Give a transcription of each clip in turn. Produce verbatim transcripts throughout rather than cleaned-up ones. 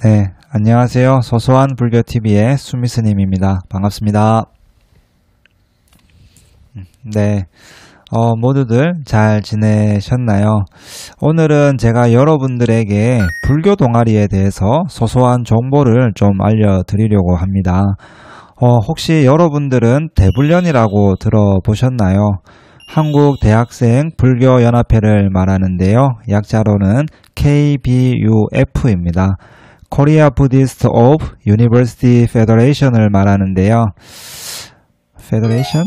네, 안녕하세요. 소소한 불교티비의 수미스님입니다. 반갑습니다. 네, 어, 모두들 잘 지내셨나요? 오늘은 제가 여러분들에게 불교 동아리에 대해서 소소한 정보를 좀 알려드리려고 합니다. 어, 혹시 여러분들은 대불련이라고 들어보셨나요? 한국대학생 불교연합회를 말하는데요. 약자로는 케이비유에프입니다. Korea Buddhist of University Federation을 말하는데요. Federation?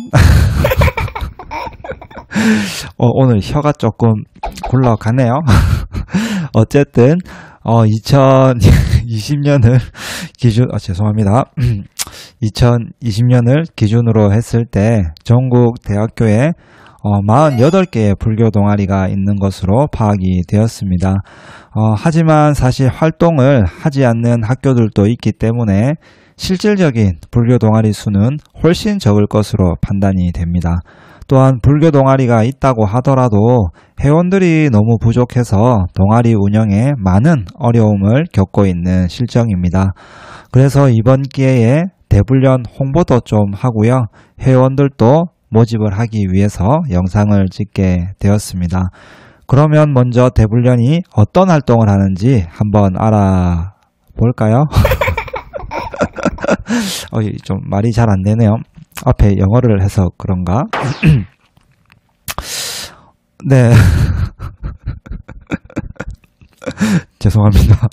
어, 오늘 혀가 조금 굴러가네요. 어쨌든 어, 이천이십 년을 기준, 아, 죄송합니다. 이천이십 년을 기준으로 했을 때 전국 대학교에 어, 사십팔 개의 불교 동아리가 있는 것으로 파악이 되었습니다. 어, 하지만 사실 활동을 하지 않는 학교들도 있기 때문에 실질적인 불교 동아리 수는 훨씬 적을 것으로 판단이 됩니다. 또한 불교 동아리가 있다고 하더라도 회원들이 너무 부족해서 동아리 운영에 많은 어려움을 겪고 있는 실정입니다. 그래서 이번 기회에 대불련 홍보도 좀 하고요. 회원들도 모집을 하기 위해서 영상을 찍게 되었습니다. 그러면 먼저 대불련이 어떤 활동을 하는지 한번 알아볼까요? 어, 좀 말이 잘 안 되네요. 앞에 영어를 해서 그런가? 네. 죄송합니다.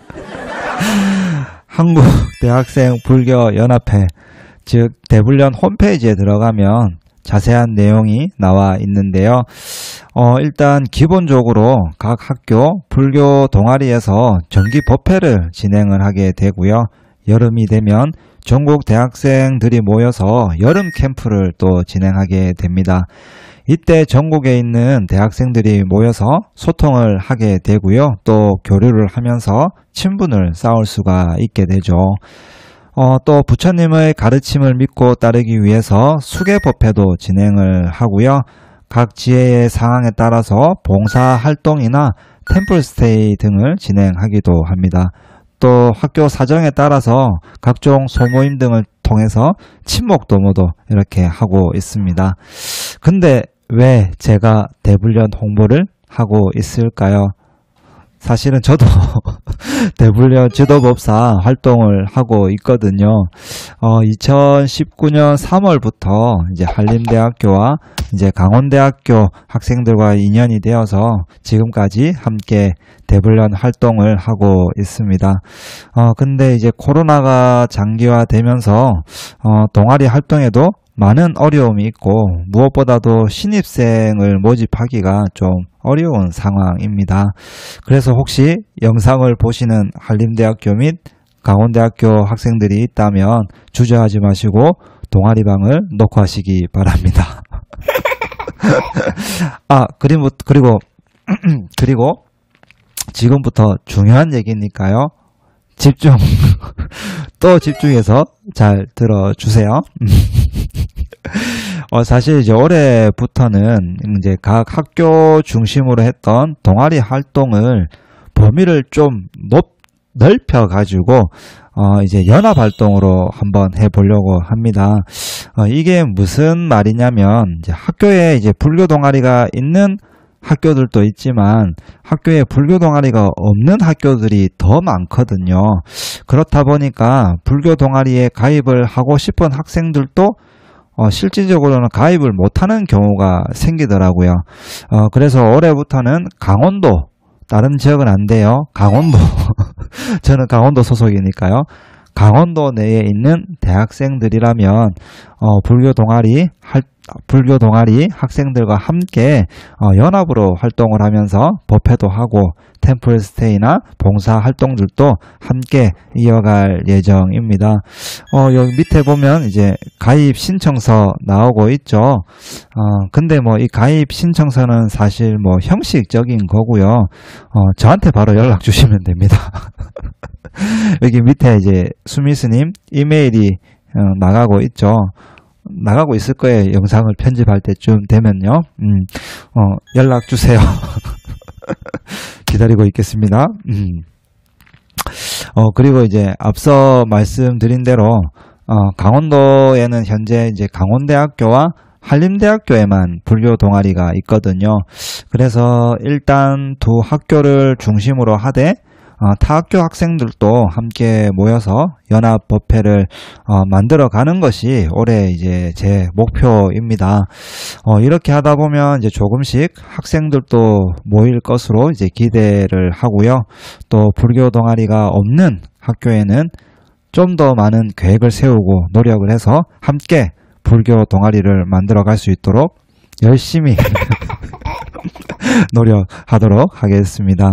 한국대학생 불교연합회, 즉 대불련 홈페이지에 들어가면 자세한 내용이 나와 있는데요. 어, 일단 기본적으로 각 학교 불교 동아리에서 정기 법회를 진행을 하게 되고요. 여름이 되면 전국 대학생들이 모여서 여름 캠프를 또 진행하게 됩니다. 이때 전국에 있는 대학생들이 모여서 소통을 하게 되고요. 또 교류를 하면서 친분을 쌓을 수가 있게 되죠. 어, 또 부처님의 가르침을 믿고 따르기 위해서 수계법회도 진행을 하고요. 각 지혜의 상황에 따라서 봉사활동이나 템플스테이 등을 진행하기도 합니다. 또 학교 사정에 따라서 각종 소모임 등을 통해서 친목도모도 이렇게 하고 있습니다. 근데 왜 제가 대불련 홍보를 하고 있을까요? 사실은 저도 대불련 지도법사 활동을 하고 있거든요. 어, 이천십구 년 삼월부터 이제 한림대학교와 이제 강원대학교 학생들과 인연이 되어서 지금까지 함께 대불련 활동을 하고 있습니다. 어, 근데 이제 코로나가 장기화되면서 어, 동아리 활동에도 많은 어려움이 있고 무엇보다도 신입생을 모집하기가 좀 어려운 상황입니다. 그래서 혹시 영상을 보시는 한림대학교 및 강원대학교 학생들이 있다면 주저하지 마시고 동아리방을 녹화하시기 바랍니다. 아, 그리고, 그리고, 그리고 지금부터 중요한 얘기니까요. 집중, 또 집중해서 잘 들어주세요. 어, 사실 이제 올해부터는 이제 각 학교 중심으로 했던 동아리 활동을 범위를 좀 높, 넓혀가지고, 어, 이제 연합 활동으로 한번 해보려고 합니다. 어, 이게 무슨 말이냐면, 이제 학교에 이제 불교 동아리가 있는 학교들도 있지만 학교에 불교 동아리가 없는 학교들이 더 많거든요. 그렇다 보니까 불교 동아리에 가입을 하고 싶은 학생들도 어, 실질적으로는 가입을 못하는 경우가 생기더라고요. 어, 그래서 올해부터는 강원도, 다른 지역은 안 돼요. 강원도, 저는 강원도 소속이니까요. 강원도 내에 있는 대학생들이라면 어, 불교 동아리 할 불교 동아리 학생들과 함께 어, 연합으로 활동을 하면서 법회도 하고 템플스테이나 봉사활동들도 함께 이어갈 예정입니다. 어, 여기 밑에 보면 이제 가입 신청서 나오고 있죠. 어, 근데 뭐 이 가입 신청서는 사실 뭐 형식적인 거고요. 어, 저한테 바로 연락 주시면 됩니다. 여기 밑에 이제 수미스님 이메일이 어, 나가고 있죠. 나가고 있을 거예요. 영상을 편집할 때쯤 되면요. 음, 어, 연락 주세요. 기다리고 있겠습니다. 음. 어, 그리고 이제 앞서 말씀드린 대로, 어, 강원도에는 현재 이제 강원대학교와 한림대학교에만 불교 동아리가 있거든요. 그래서 일단 두 학교를 중심으로 하되, 어, 타 학교 학생들도 함께 모여서 연합 법회를 어, 만들어가는 것이 올해 이제 제 목표입니다. 어, 이렇게 하다 보면 이제 조금씩 학생들도 모일 것으로 이제 기대를 하고요. 또 불교 동아리가 없는 학교에는 좀 더 많은 계획을 세우고 노력을 해서 함께 불교 동아리를 만들어갈 수 있도록 열심히 노력하도록 하겠습니다.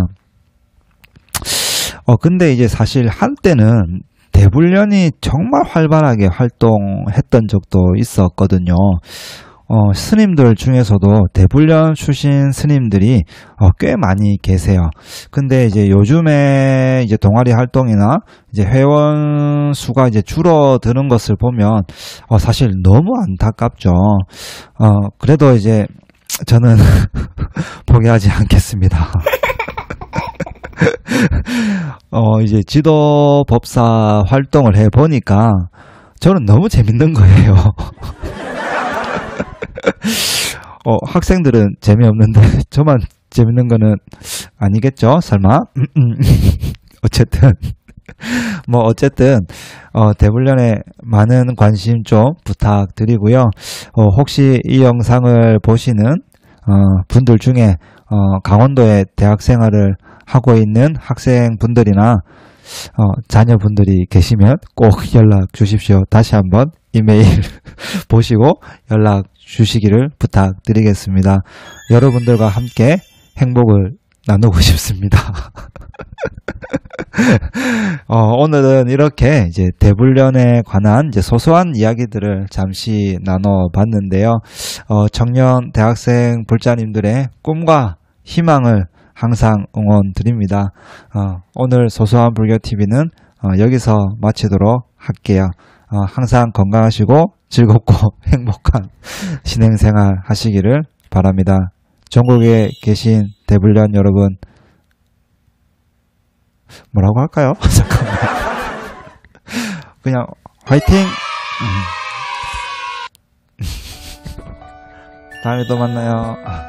어, 근데 이제 사실 한때는 대불련이 정말 활발하게 활동했던 적도 있었거든요. 어, 스님들 중에서도 대불련 출신 스님들이 어, 꽤 많이 계세요. 근데 이제 요즘에 이제 동아리 활동이나 이제 회원 수가 이제 줄어드는 것을 보면 어, 사실 너무 안타깝죠. 어, 그래도 이제 저는 포기하지 않겠습니다. 어, 이제 지도법사 활동을 해보니까 저는 너무 재밌는 거예요. 어, 학생들은 재미없는데 저만 재밌는 거는 아니겠죠? 설마? 어쨌든 뭐 어쨌든 어, 대불련에 많은 관심 좀 부탁드리고요. 어, 혹시 이 영상을 보시는 어, 분들 중에 어, 강원도에 대학 생활을 하고 있는 학생분들이나 어, 자녀분들이 계시면 꼭 연락 주십시오. 다시 한번 이메일 보시고 연락 주시기를 부탁드리겠습니다. 여러분들과 함께 행복을 나누고 싶습니다. 어, 오늘은 이렇게 이제 대불련에 관한 이제 소소한 이야기들을 잠시 나눠봤는데요. 어, 청년 대학생 불자님들의 꿈과 희망을 항상 응원드립니다. 어, 오늘 소소한 불교티비는 어, 여기서 마치도록 할게요. 어, 항상 건강하시고 즐겁고 행복한 신행생활 하시기를 바랍니다. 전국에 계신 대불련 여러분, 뭐라고 할까요? 잠깐만. 그냥 화이팅! 음. 다음에 또 만나요.